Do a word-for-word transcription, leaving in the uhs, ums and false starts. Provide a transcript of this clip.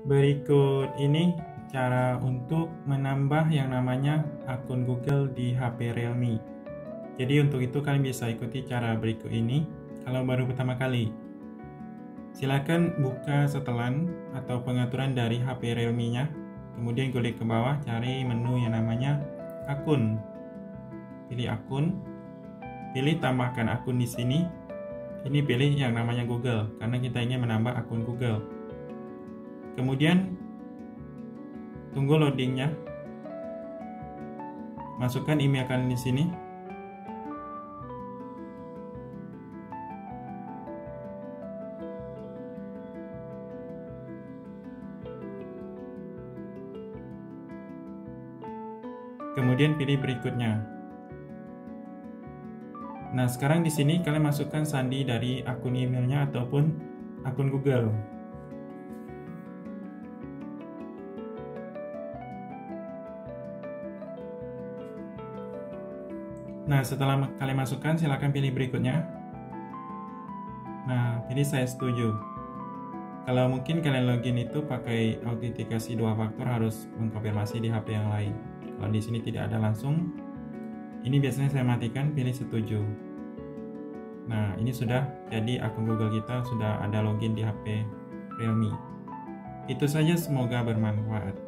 Berikut ini cara untuk menambah yang namanya akun Google di H P Realme. Jadi untuk itu kalian bisa ikuti cara berikut ini kalau baru pertama kali. Silakan buka setelan atau pengaturan dari H P Realme-nya. Kemudian klik ke bawah, cari menu yang namanya akun. Pilih akun. Pilih tambahkan akun di sini. Ini pilih yang namanya Google karena kita ingin menambah akun Google. Kemudian tunggu loadingnya. Masukkan email kalian di sini. Kemudian pilih berikutnya. Nah, sekarang di sini kalian masukkan sandi dari akun emailnya ataupun akun Google. Nah, setelah kalian masukkan, silakan pilih berikutnya. Nah, pilih saya setuju. Kalau mungkin kalian login itu pakai autentikasi dua faktor, harus mengkonfirmasi di H P yang lain. Kalau di sini tidak ada langsung, ini biasanya saya matikan, pilih setuju. Nah, ini sudah jadi akun Google kita, sudah ada login di H P Realme. Itu saja, semoga bermanfaat.